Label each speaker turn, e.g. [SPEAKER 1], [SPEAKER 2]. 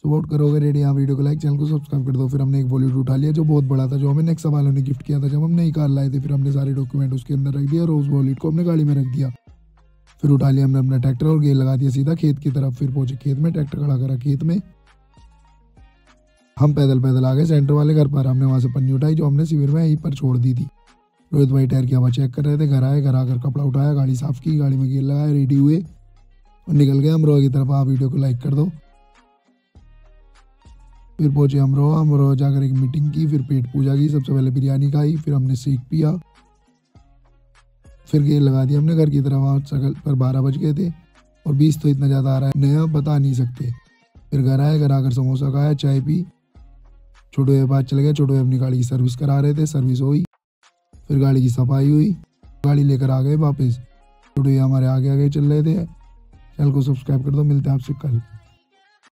[SPEAKER 1] Support करोगे ready. यहाँ video को लाइक, चैनल को सब्सक्राइब कर दो। फिर हमने एक बॉलीवुड उठा लिया जो बहुत बड़ा था, जो हमें नेक्सा वालों ने गिफ्ट किया था जब हम नई कार लाए थे। फिर हमने सारे डॉक्यूमेंट उसके अंदर रख दिया और उस बॉलीवुड को हमने गाड़ी में रख दिया। फिर उठा लिया हमने अपना ट्रैक्टर और गेयर लगा दिया सीधा खेत की तरफ। फिर पहुंचे खेत में, ट्रैक्टर खड़ा करा खेत में। हम पैदल पैदल आ गए सेंटर वाले घर पर। हमने वहां से पन्नी उठाई जो हमने शिविर में यहीं पर छोड़ दी थी। रोहित भाई टायर की हवा चेक कर रहे थे। घर आए, घर आकर कपड़ा उठाया, गाड़ी साफ की, गाड़ी में गेयर लगाया, रेडी हुए और निकल गए अमरोहा की तरफ। आप वीडियो को लाइक कर दो। फिर पहुंचे अमरोहा जाकर एक मीटिंग की, फिर पेट पूजा की। सबसे पहले बिरयानी खाई, फिर हमने शेक पिया, फिर गेयर लगा दिया हमने घर की तरफ। वहाँ सकल पर 12 बज गए थे और 20 तो इतना ज़्यादा आ रहा है नया बता नहीं सकते। फिर घर आए, घर आकर समोसा खाया, चाय पी। छोटू के पास चले गए। छोटू अपनी गाड़ी की सर्विस करा रहे थे, सर्विस हुई। फिर गाड़ी की सफाई हुई, गाड़ी लेकर आ गए वापस। छोटू हमारे आगे आगे चल रहे थे। चैनल को सब्सक्राइब कर दो, मिलते हैं आपसे कल।